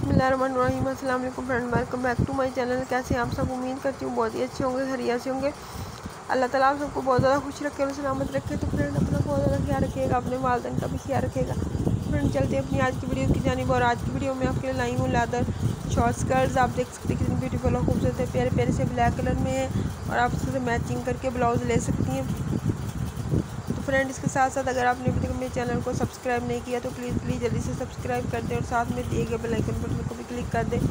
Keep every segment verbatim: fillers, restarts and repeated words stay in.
बिस्मिल्लाहिर्रहमानिर्रहीम। अस्सलाम वालेकुम friend, welcome back to my channel. कैसे हैं आप सब? उम्मीद करती हूँ बहुत ही अच्छे होंगे, खैरियत से होंगे। अल्लाह ताला आप सबको बहुत ज़्यादा खुश रखे और सलामत रखे। तो फ्रेंड अपना बहुत ज़्यादा ख्याल रखिएगा, अपने वालिदैन का भी ख्याल रखिएगा। फ्रेंड चलते हैं अपनी आज की वीडियो की जानिब। और आज की वीडियो में आपके लिए लाई हूँ लेदर शॉर्ट स्कर्ट्स। आप देख सकते हैं कितनी ब्यूटीफुल और खूबसूरत है, प्यारे प्यारे से ब्लैक कलर में है और आप उससे मैचिंग करके ब्लाउज ले सकती हैं। तो फ्रेंड इसके साथ साथ अगर आपने अभी तक मेरे चैनल को सब्सक्राइब नहीं किया तो प्लीज़ प्लीज़ जल्दी से सब्सक्राइब कर दें और साथ में दिए गए बेल आइकन बटन को भी क्लिक कर दें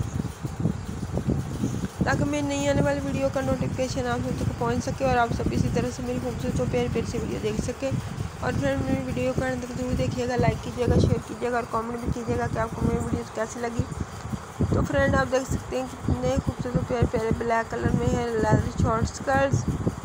ताकि मेरी नई आने वाली वीडियो का नोटिफिकेशन आप तक पहुंच सके और आप सब इसी तरह से मेरी खूबसूरत और प्यारी प्यारी से वीडियो देख सकें। और फ्रेंड मेरी वीडियो को अंत तक जरूर देखिएगा, लाइक कीजिएगा, शेयर कीजिएगा और कमेंट भी कीजिएगा कि आपको मेरी वीडियो कैसी लगी। तो फ्रेंड आप देख सकते हैं कितने खूबसूरत प्यारे प्यारे ब्लैक कलर में है लेदर शॉर्ट स्कर्ट्स।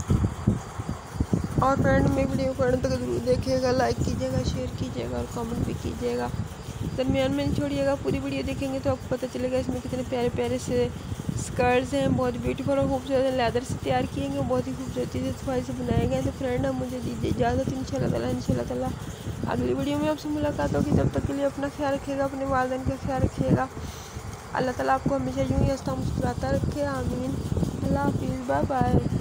और फ्रेंड मेरी वीडियो को अंत तक जरूर देखिएगा, लाइक कीजिएगा, शेयर कीजिएगा और कमेंट भी कीजिएगा। दरमियान में नहीं छोड़िएगा, पूरी वीडियो देखेंगे तो आपको पता चलेगा इसमें कितने प्यारे प्यारे से स्कर्ट्स हैं, बहुत ब्यूटीफुल और खूबसूरत लेदर से तैयार किए गए, बहुत ही खूबसूरती से सफाई से बनाए गए। तो फ्रेंड अब मुझे दीजिए इजाज़त, इंशाल्लाह ताला इंशाल्लाह ताला अगली वीडियो में आपसे मुलाकात होगी। जब तक के लिए अपना ख्याल रखिएगा, अपने वालिदैन का ख्याल रखिएगा। अल्लाह ताला आपको हमेशा यूँ ही हंसता मुस्कुराता रखे, आमीन। अल्लाह हाफिज़, बाय बाय।